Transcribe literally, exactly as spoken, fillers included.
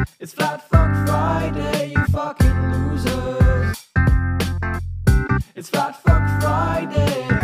It's Flat Fuck Friday, you fucking losers. It's Flat Fuck Friday.